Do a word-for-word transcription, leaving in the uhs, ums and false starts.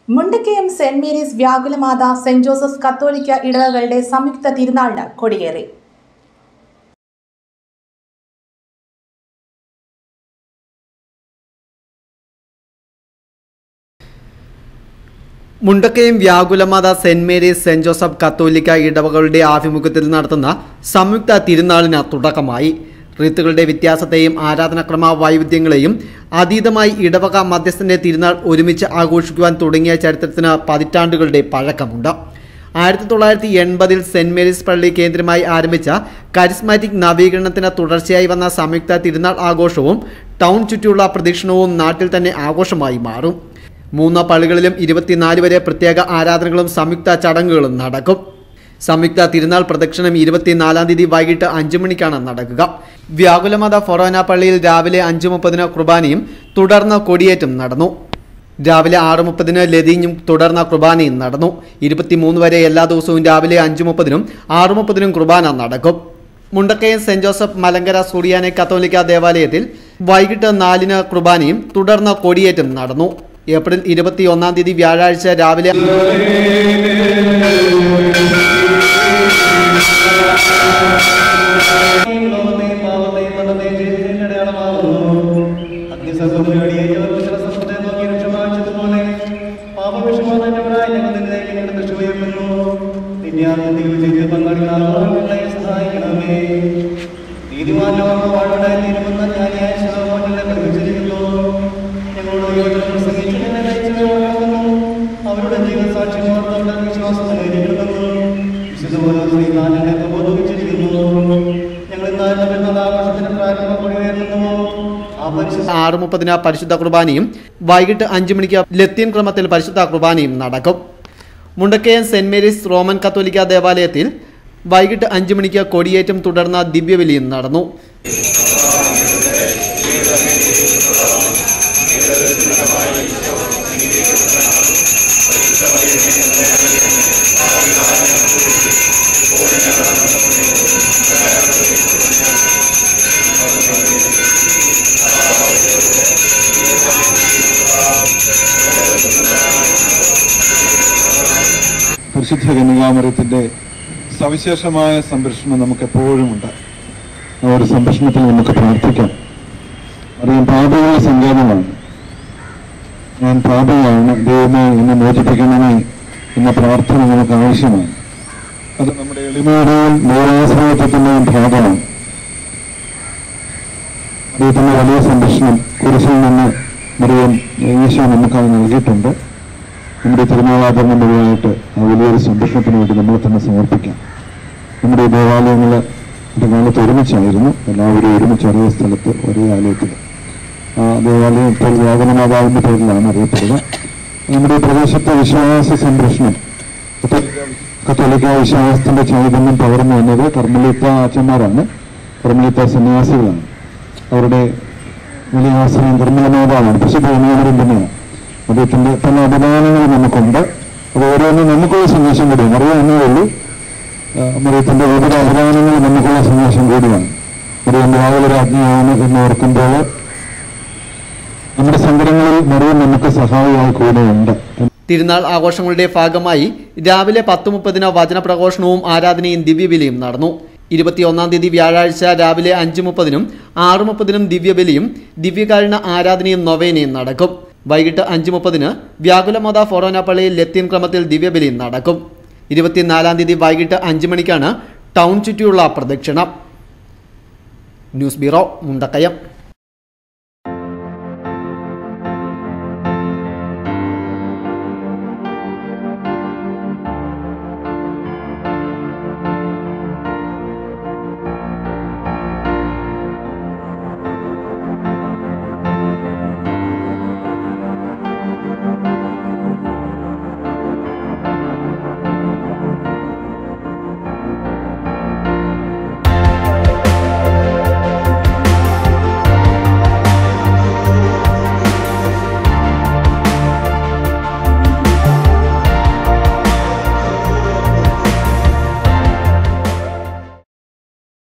Mundakayam saint Mary's വ്യാകുലമാത saint Joseph കത്തോലിക്ക ഇടവകളുടെ സംയുക്ത തിരുനാളിന് കൊടിയേറി. മുണ്ടക്കയം വ്യാകുലമാത സെന്റ് മേരീസ് സെന്റ് ജോസഫ് കത്തോലിക്ക ഇടവകളുടെ ആഭിമുഖ്യത്തിൽ നടത്തുന്ന സംയുക്ത തിരുനാളിന് തുടക്കമായി. ഋത്തുക്കളുടെ വ്യത്യാസത്തെയും ആരാധനാക്രമ വൈവിധ്യങ്ങളെയും അതീതമായി ഇടവക മധ്യസ്ഥന്റെ തിരുനാൾ ഒരുമിച്ച് ആഘോഷിക്കുവാൻ തുടങ്ങിയ ചരിത്രത്തിന് പതിറ്റാണ്ടുകളുടെ പഴക്കമുണ്ട്. ആയിരത്തി തൊള്ളായിരത്തി എൺപതിൽ സെന്റ് മേരീസ് പള്ളി കേന്ദ്രമായി ആരംഭിച്ച കരിസ്മാറ്റിക് നവീകരണത്തിന് തുടർച്ചയായി വന്ന സംയുക്ത തിരുനാൾ ആഘോഷവും ടൗൺ ചുറ്റിയുള്ള പ്രദക്ഷിണവും നാട്ടിൽ തന്നെ ആഘോഷമായി മാറും. മൂന്ന് പള്ളികളിലും ഇരുപത്തിനാല് വരെ പ്രത്യേക ആരാധനകളും സംയുക്ത ചടങ്ങുകളും നടക്കും. സംയുക്ത തിരുനാൾ പ്രദക്ഷിണം ഇരുപത്തിനാലാം തീയതി വൈകിട്ട് അഞ്ചു മണിക്കാണ് നടക്കുക. വ്യാകുലമാത ഫൊറോന പള്ളിയിൽ രാവിലെ അഞ്ചു മുപ്പതിന് കുർബാനയും തുടർന്ന് കൊടിയേറ്റും നടന്നു. രാവിലെ ആറ് മുപ്പതിന് ലതീഞ്ഞും തുടർന്ന് കുർബാനയും നടന്നു. ഇരുപത്തിമൂന്ന് വരെ എല്ലാ ദിവസവും രാവിലെ അഞ്ചു മുപ്പതിനും ആറു മുപ്പതിനും കുർബാന നടക്കും. മുണ്ടക്കയം സെന്റ് ജോസഫ് മലങ്കര സുറിയാനി കത്തോലിക്ക ദേവാലയത്തിൽ വൈകിട്ട് നാലിന് കുർബാനയും തുടർന്ന് കൊടിയേറ്റും നടന്നു. ഏപ്രിൽ ഇരുപത്തി ഒന്നാം തീയതി വ്യാഴാഴ്ച രാവിലെ ആറ് മുപ്പതിന് പരിശുദ്ധ കുർബാനയും വൈകിട്ട് അഞ്ചു മണിക്ക് ലത്തീൻ ക്രമത്തിൽ പരിശുദ്ധ കുർബാനയും നടക്കും. മുണ്ടക്കയം സെന്റ് മേരീസ് റോമൻ കത്തോലിക്ക ദേവാലയത്തിൽ വൈകിട്ട് അഞ്ചു മണിക്ക് കൊടിയേറ്റും തുടർന്ന് ദിവ്യബലിയും നടന്നു. പരിശുദ്ധ കന്യകാമറിയത്തിൻ്റെ സവിശേഷമായ സംരക്ഷണം നമുക്ക് എപ്പോഴും ഉണ്ട്. ആ ഒരു സംരക്ഷണത്തിൽ നമുക്ക് പ്രാർത്ഥിക്കാം. അറിയാം, പാപികളുടെ സങ്കേതമാണ്. ഞാൻ പാപിയാണ്, ദൈവമേ എന്നെ മോചിപ്പിക്കണമേ എന്ന പ്രാർത്ഥന നമുക്ക് ആവശ്യമാണ്. അത് നമ്മുടെ എളിമയുടെയും ദൈവാശ്രയത്വത്തിൻ്റെയും ഭാഗമാണ്. ദൈവത്തിൻ്റെ വലിയ സംരക്ഷണം കുരിശിൽ നിന്ന് മറിയം ഈശോ നമുക്കത് നൽകിയിട്ടുണ്ട്. നമ്മുടെ തിരുനാളാചരണം വഴിയായിട്ട് ആ വലിയൊരു സംരക്ഷണത്തിന് വേണ്ടി നമ്മളെ തന്നെ സമർപ്പിക്കാം. നമ്മുടെ ദേവാലയങ്ങൾ ഒരു കാലത്ത് ഒരുമിച്ചായിരുന്നു. എല്ലാവരും ഒരുമിച്ച് ഒരേ സ്ഥലത്ത് ഒരേ ആലയത്തിൽ. ആ ദേവാലയം ഇപ്പോൾ വ്യാകുലമാതാവിൻ്റെ പേരിലാണ് അറിയപ്പെടുന്നത്. നമ്മുടെ പ്രദേശത്തെ വിശ്വാസ സംരക്ഷണം, കത്തോലിക്ക വിശ്വാസത്തിൻ്റെ ചൈതന്യം പകർന്നു വന്നത് കർമ്മലീത്ത അച്ഛന്മാരാണ്, കർമ്മലീത്ത സന്യാസികളാണ്. അവരുടെ വലിയ ആശ്രയം കർമ്മലമാതാവാണ്, പരിശുദ്ധ കന്യകാമറിയം തന്നെയാണ്. അദ്ദേഹത്തിൻ്റെ പല അഭിമാനങ്ങൾ നമുക്കുണ്ട്. അത് ഓരോന്നും നമുക്കുള്ള സന്ദേശം കൂടിയാണ്. അറിയാം എന്നേ ഉള്ളൂ, മറിയത്തിൻ്റെ ഓരോ അഭിമാനങ്ങൾ നമുക്കുള്ള സന്ദേശം കൂടിയാണ്. മറിയം വ്യാകുലരാജ്ഞിയാണ് എന്ന് ഓർക്കുമ്പോൾ നമ്മുടെ സങ്കടങ്ങളിൽ മറിയം നമുക്ക് സഹായിയായി കൂടെയുണ്ട്. തിരുനാൾ ആഘോഷങ്ങളുടെ ഭാഗമായി രാവിലെ പത്ത് മുപ്പതിന് വചനപ്രഘോഷണവും ആരാധനയും ദിവ്യബലിയും നടന്നു. ഇരുപത്തിയൊന്നാം തീയതി വ്യാഴാഴ്ച രാവിലെ അഞ്ചു മുപ്പതിനും ആറു മുപ്പതിനും ദിവ്യബലിയും ദിവ്യകാരുണ ആരാധനയും നൊവേനയും നടക്കും. വൈകിട്ട് അഞ്ചു മുപ്പതിന് വ്യാകുലമാത ഫൊറോന പള്ളിയിൽ ലത്തീൻ ക്രമത്തിൽ ദിവ്യബലിയും നടക്കും. ഇരുപത്തിനാലാം തീയതി വൈകിട്ട് അഞ്ചു മണിക്കാണ് ടൗൺ ചുറ്റിയുള്ള പ്രദക്ഷിണം. News bureau, Mundakayam.